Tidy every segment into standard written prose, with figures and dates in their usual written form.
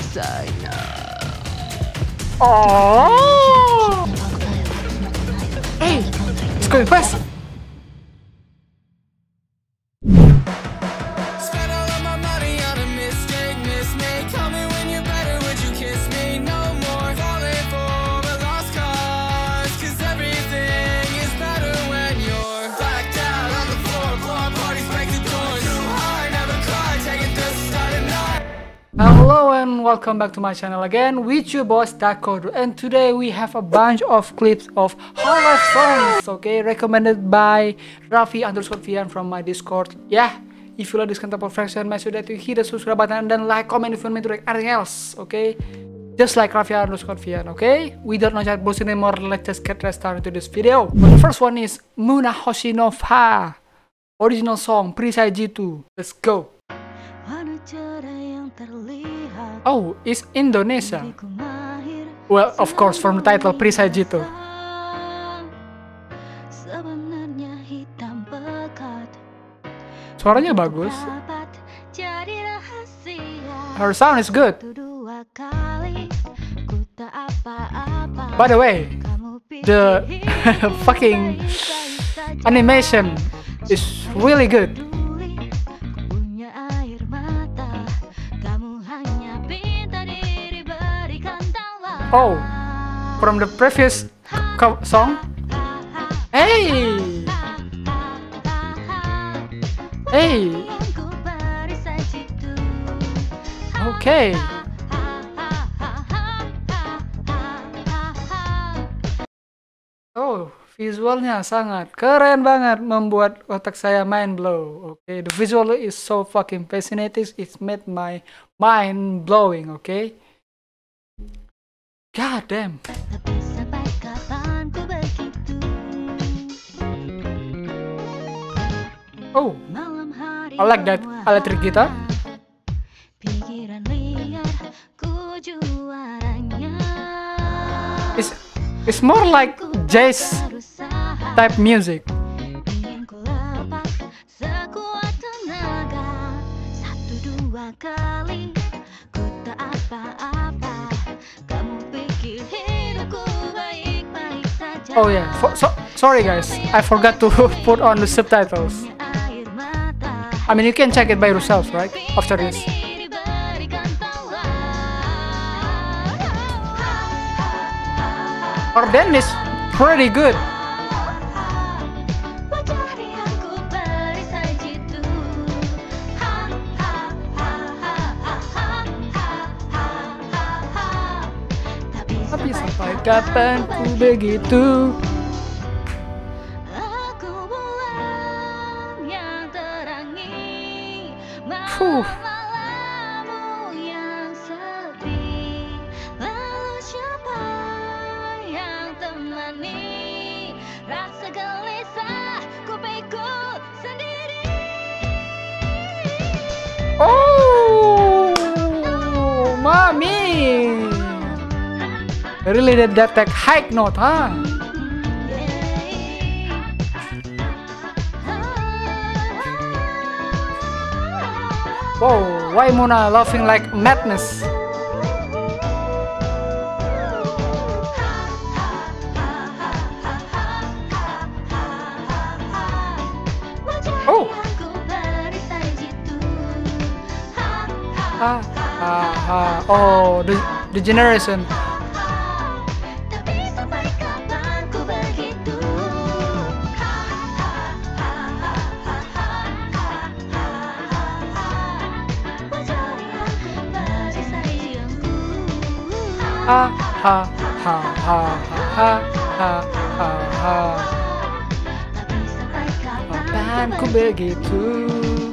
Oh! Hey, it's going fast. Spent all of my money on a mistake. Tell me when you're better, would you kiss me? No more falling for a lost cause. Cause everything is better when you're blacked out on the floor. Blow up parties, break the doors. Too hard, never cry, take it this start and not. Hello and welcome back to my channel again with your boss Dakodo, and today we have a bunch of clips of Hololive songs, okay, recommended by Raffi_Vian from my Discord. Yeah, if you like this kind of version, make sure that you hit the subscribe button and like, comment if you want me to like anything else, okay? Just like Raffi_Vian, okay? Without no chat bullshit anymore, let's just get started into this video. But the first one is Muna Hoshinova, original song Perisai Jitu. Let's go. Oh, it's Indonesia. Well, of course, from the title Perisai Jitu. Suaranya bagus. Her sound is good. By the way, the fucking animation is really good. Oh, from the previous song. Hey! Hey! Okay. Oh, visualnya sangat keren banget, membuat otak saya mind blow. Okay, the visual is so fucking fascinating. It's made my mind blowing. Okay. God damn. Oh, I like that electric guitar. It's more like jazz type music. Oh yeah, sorry guys, I forgot to put on the subtitles. I mean, you can check it by yourselves, right? After this. Our band is pretty good. Tapi sampai kapan ku begitu? Fuh. Oh, mami. Really that high note, huh? Whoa, why Muna laughing like madness? Oh. Oh, the generation. Ha ha ha ha ha ha ha ha. Kapan ku begitu?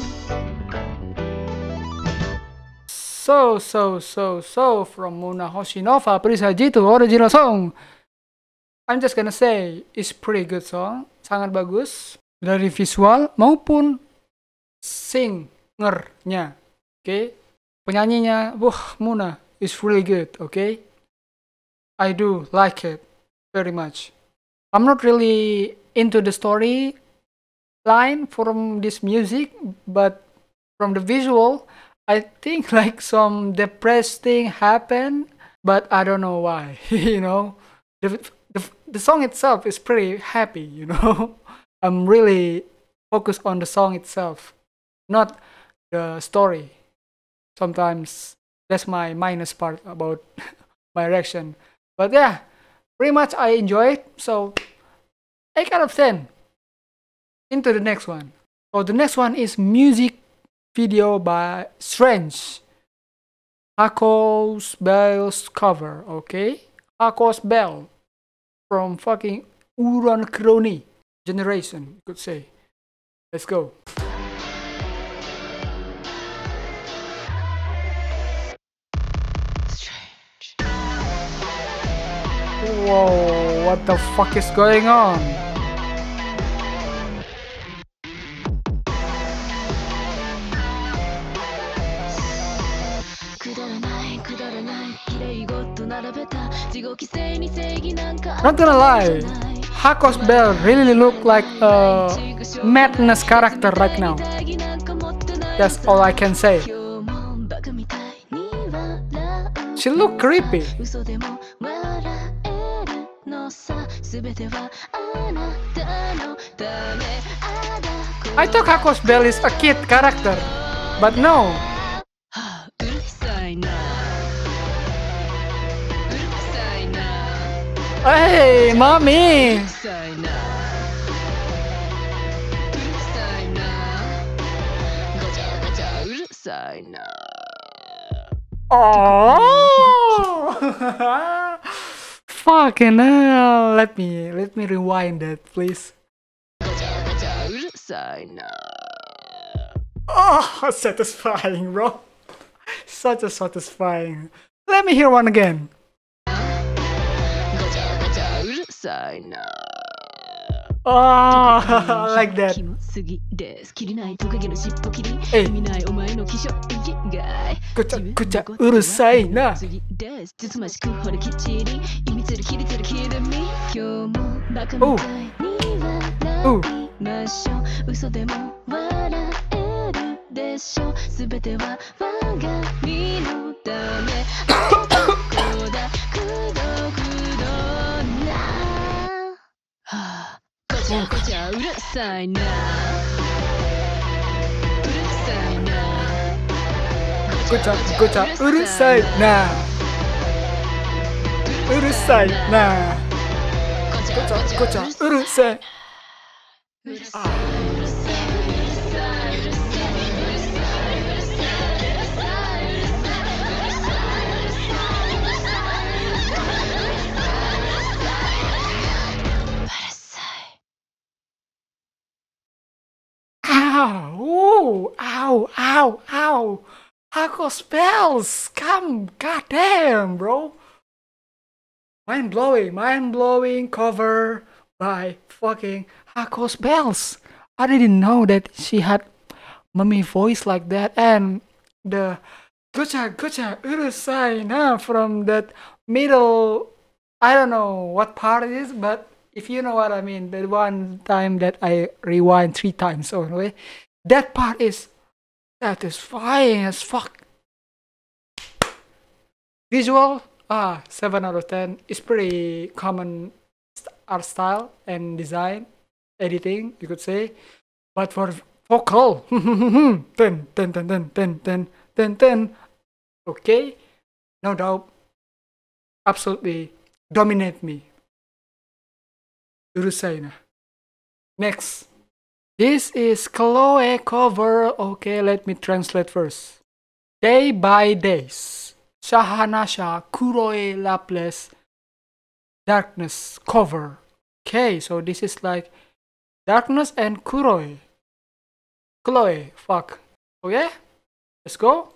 So from Muna Hoshinova, Perisai Jitu, original song. I'm just gonna say it's pretty good song, sangat bagus dari visual maupun singernya. Okay, penyanyinya, Muna is really good. Okay. I do like it very much. I'm not really into the story line from this music, but from the visual, I think like some depressed thing happened, but I don't know why. You know, the song itself is pretty happy. You know, I'm really focused on the song itself, not the story. Sometimes that's my minus part about my reaction. But yeah, pretty much I enjoy it. So 8 out of 10. Into the next one. So the next one is music video by Strange. Hako's Bell's cover, okay? Hako's Bell from fucking Uran Kroni generation, you could say. Let's go. Whoa, what the fuck is going on? Not gonna lie, Hako's Bell really look like a madness character right now. That's all I can say. She look creepy. I thought Hako's Bell is a kid character, but no. Hey, mommy! Oh! Fucking hell! Let me rewind that, please. Oh, satisfying, bro. Such a satisfying. Let me hear one again. Oh, like that. Hey. Kucha, urusai na. Oh. Oh. Kucha, urusai na. Urusai na. Kucha, urusai. Ow! Ow! Ow! Ow! Hako's Bells! Come! Goddamn, bro! Mind blowing cover by fucking Hako's Bells. I didn't know that she had mummy voice like that, and the Kucha urusai na from that middle. I don't know what part it is, but if you know what I mean, the one time that I rewind 3 times only, that part is satisfying as fuck. Visual, 7 out of 10. It's pretty common art style and design, editing, you could say. But for vocal, 10. Okay, no doubt, absolutely dominate me. Urusai na. Next. This is Chloe cover. Okay, let me translate first. Day by Days. Shahanasha Kuroi Laples Darkness cover. Okay, so this is like Darkness and Kuroi. Chloe, fuck. Okay? Let's go.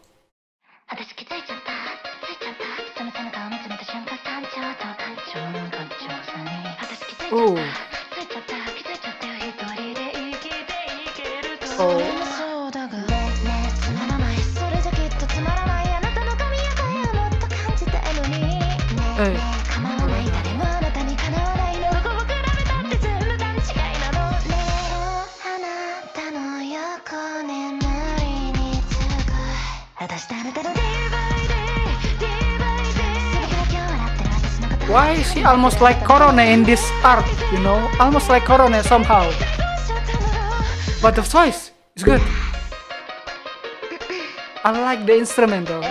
Ooh. Oh. Hey. Why is she almost like Korone in this art, you know? Almost like Korone somehow. But the voice is good. I like the instrument though.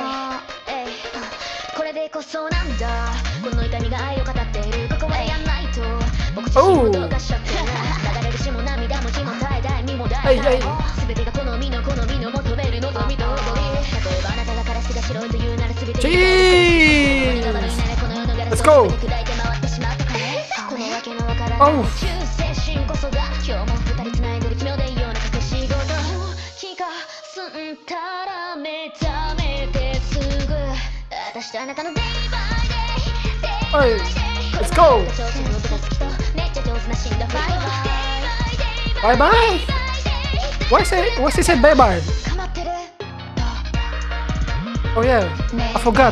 Oh! Hey, hey. Jeez! Let's go! Oh! Hey, let's go! Bye bye! Why she said bye bye? Oh yeah, I forgot.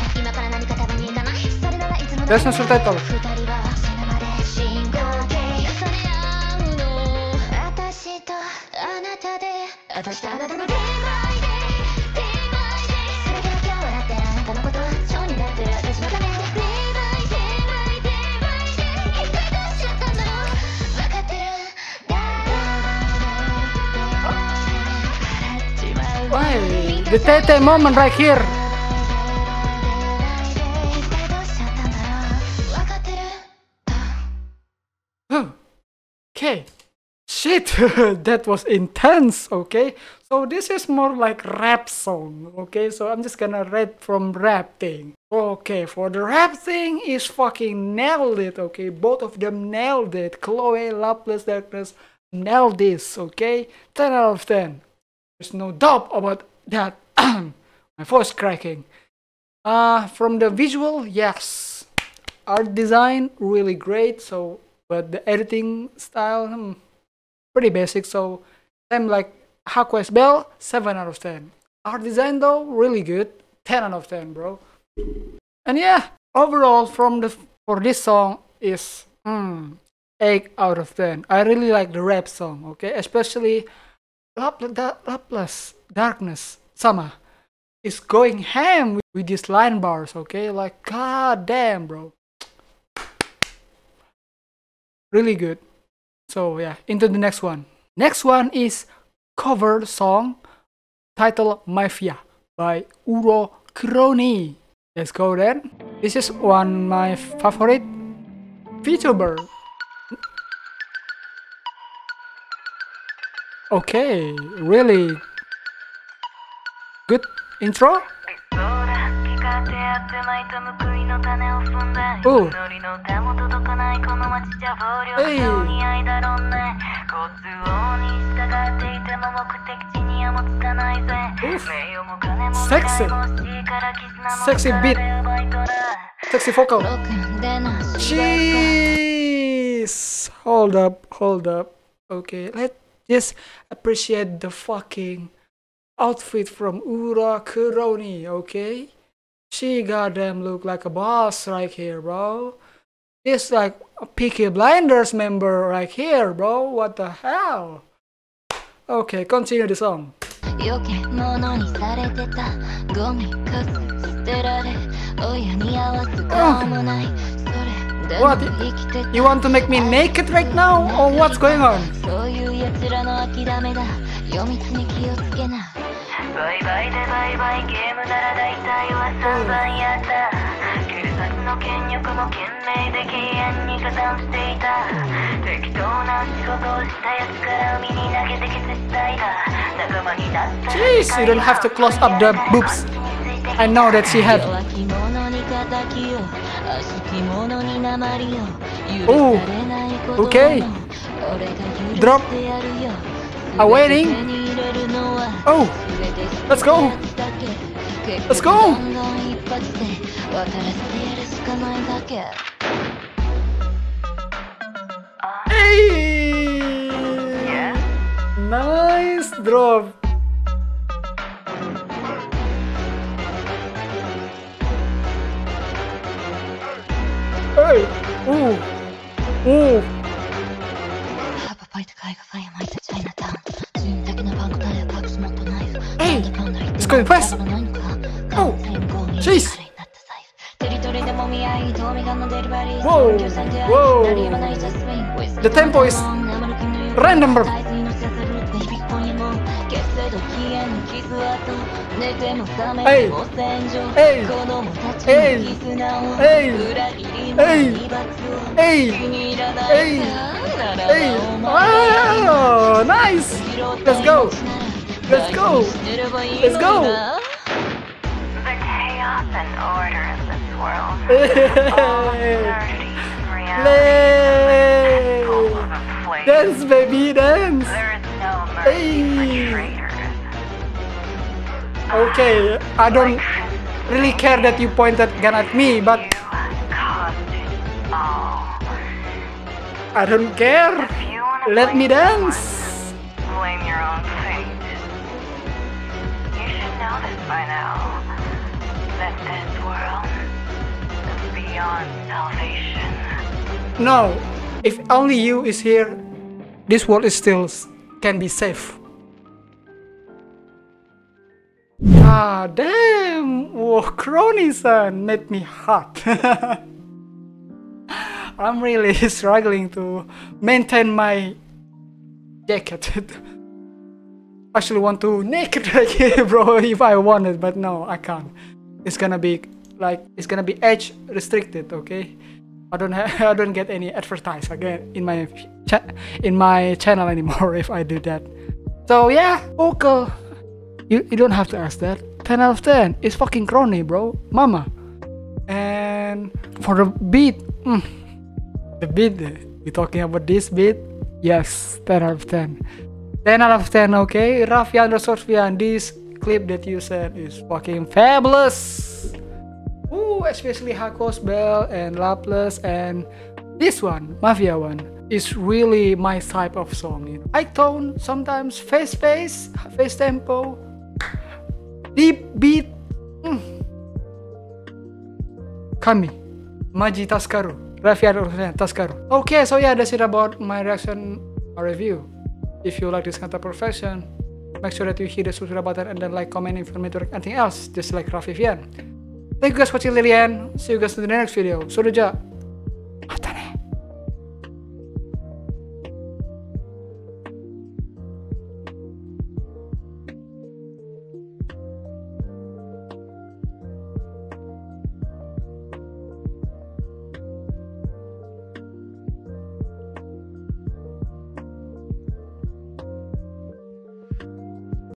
There's no subtitle. Why? The Tete moment right here. Okay. Shit, that was intense, okay? So this is more like rap song, okay? So I'm just gonna read from rap thing. Okay, for the rap thing is fucking nailed it, okay? Both of them nailed it. Chloe, Loveless Darkness nailed this, okay? 10 out of 10. There's no doubt about that. My voice cracking. From the visual, yes. Art design, really great. So, but the editing style, pretty basic. So, I'm like Haquest Bell, 7 out of 10. Art design though, really good. 10 out of 10, bro. And yeah, overall for this song is 8 out of 10. I really like the rap song, okay? Especially Loveless Darkness Sama is going ham with these line bars, okay? Like, god damn, bro. Really good. So yeah, into the next one. Next one is cover song titled Mafia by Uro Kroni. Let's go then. This is one my favorite VTuber. Okay, really good intro. Ooh. Hey. Oof. Sexy. Sexy beat. Sexy vocal. Jeez. Hold up. Okay, let's just appreciate the fucking outfit from Uro Kroni, okay? She goddamn look like a boss right here, bro. This like a Peaky Blinders member right here, bro. What the hell? Okay, continue the song. What? You want to make me naked right now? Or what's going on? Jeez, you don't have to close up the boobs. I know that she had. Oh, okay. Drop. Awaiting. Oh, let's go. Let's go. Hey. Nice drop. Hey. Ooh. Ooh. Hey, it's going fast. Oh, jeez. Whoa, whoa. The tempo is random, bro. Hey, hey, hey, hey, hey, hey, hey, hey. Oh, nice. Let's go. Let's go. Let's go. The chaos and order of this world. Hey. Dance, baby, dance. There is no mercy for Hey. traitors. Okay, I don't really care that you pointed gun at me, but You caused it all. I don't care. If you wanna Let blame me dance. someone, blame your own fate. You should know this by now. That this world is beyond salvation. No, if only you is here, this world is still can be safe. Ah, damn! Whoa, Crony-san made me hot. I'm really struggling to maintain my jacket. Actually want to naked like bro if I wanted, but no, I can't. It's gonna be age restricted, okay? I don't get any advertise again in my channel anymore if I do that. So yeah, vocal. You don't have to ask that. 10 out of 10. It's fucking Crony, bro. Mama. And for the beat, the beat, we talking about this beat? Yes, 10 out of 10. 10 out of 10, okay? Raffi_Fian, this clip that you said is fucking fabulous. Ooh, especially Hako's Bell and Lapless and this one, Mafia one, is really my type of song. You know? High tone, sometimes fast tempo, deep beat. Kami, Maji Taskaru, Raffi Taskaru. Okay, so yeah, that's it about my reaction or review. If you like this kind of profession, make sure that you hit the subscribe button and then like, comment if you want me to react anything else, just like Raffi Fian. Thank you guys for watching Lilian. See you guys in the next video. Sudah.